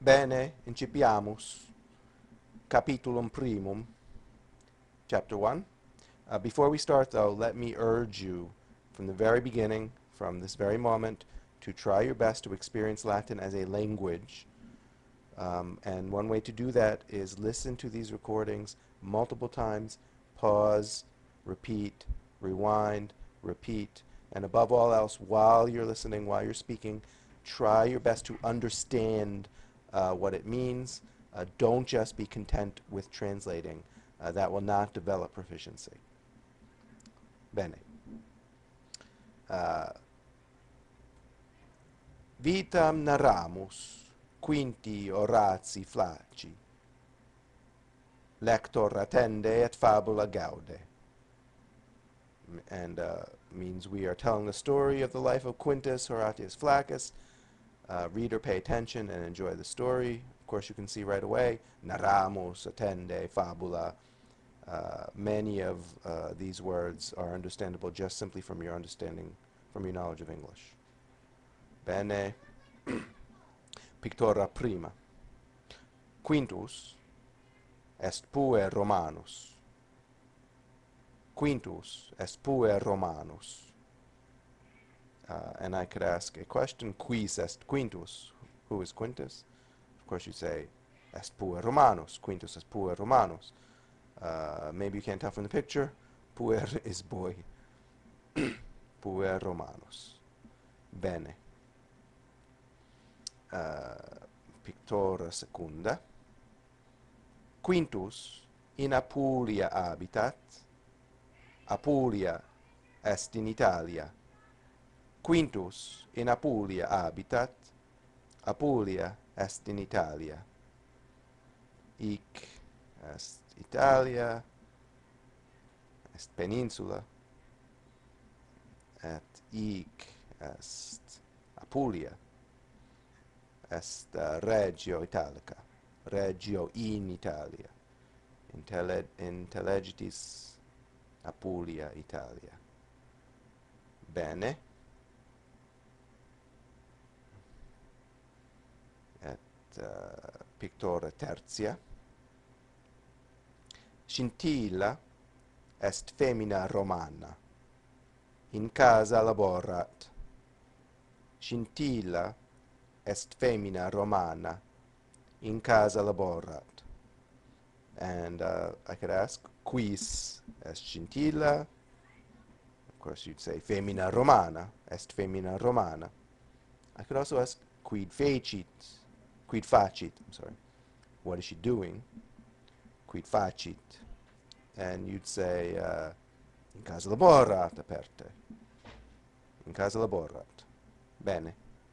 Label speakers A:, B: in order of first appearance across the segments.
A: Bene, incipiamus. Capitulum primum, chapter 1. Before we start, though, let me urge you from the very beginning, from this very moment, to try your best to experience Latin as a language. And one way to do that is listen to these recordings multiple times, pause, repeat, rewind, repeat, and above all else, while you're listening, while you're speaking, try your best to understand what it means. Don't just be content with translating. That will not develop proficiency. Bene. Uh, Vitam narramus, quinti Horatii Flaci. Lector attende et fabula gaude. And means we are telling the story of the life of Quintus Horatius Flaccus. Reader, pay attention and enjoy the story. Of course, you can see right away, narramus, attende, fabula. Many of these words are understandable just simply from your understanding, from your knowledge of English. Bene. Pictora prima. Quintus est puer Romanus. Quintus est puer Romanus. And I could ask a question, quis est Quintus? Who is Quintus? Of course you say, est puer Romanus. Quintus est puer Romanus. Maybe you can't tell from the picture. Puer is boy. Puer Romanus. Bene. Pictora secunda. Quintus in Apulia habitat. Apulia est in Italia. Quintus in Apulia habitat. Apulia est in Italia. Hic est Italia, est peninsula, et hic est Apulia, est regio Italica, regio in Italia, intellegitis Apulia Italia. Bene. Et pictora tertia. Scintilla est femina Romana, in casa laborat. Scintilla est femina Romana, in casa laborat. And I could ask, quis est scintilla? Of course you'd say femina Romana, est femina Romana. I could also ask, quid facit? I'm sorry. What is she doing? Quid facit? And you'd say, in casa laborat aperte. In casa laborat. Bene.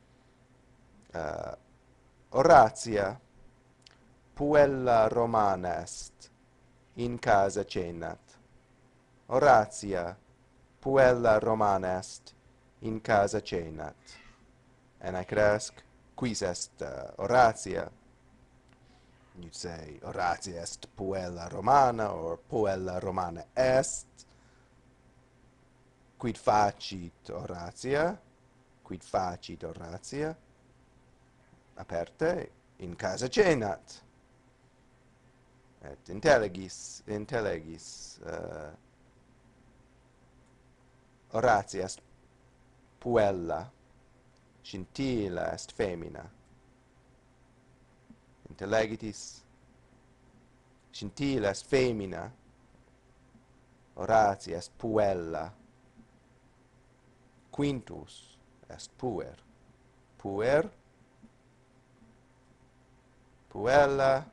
A: Horatia puella Romana est, in casa cenat. Horatia puella Romana est, in casa cenat. And I could ask, quis est Horatia? You'd say, Horatia est puella Romana, or puella Romana est. Quid facit Horatia? Quid facit Horatia? Aperte, in casa cenat. Et intellegis, Horatia est puella, scintilla est femina. Intellegitis, scintilla est femina, Horatia est puella, Quintus est puer. Puer, puella,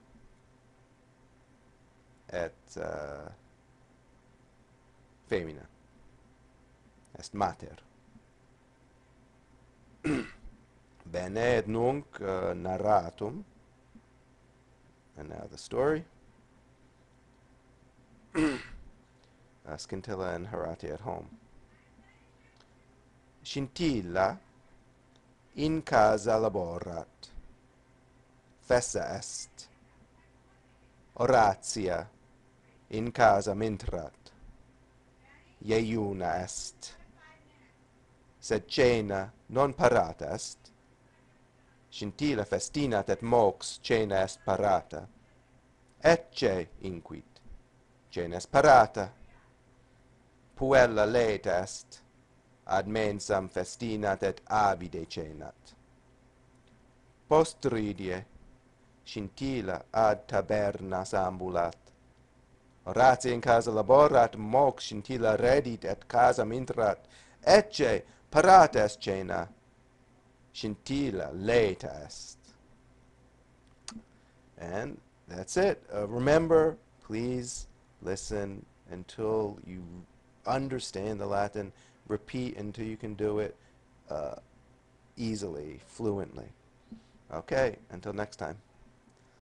A: et femina, est mater. Bene, et nunc narratum. And now the story. Scintilla and Horatia at home. Scintilla in casa laborat. Fessa est. Horatia in casa mintrat. Iuna est. Sed cena non parata est. scintilla festinat et mox cena est parata. Ecce inquit, cena est parata, puella late est, ad mensam festinat et avide cenat. Postridie, scintilla ad tabernas ambulat. Horatia in casa laborat, mox scintilla redit et casam intrat. Ecce parata est cena, scintilla late est. And that's it. Remember, please listen until you understand the Latin. Repeat until you can do it easily, fluently. Okay, until next time.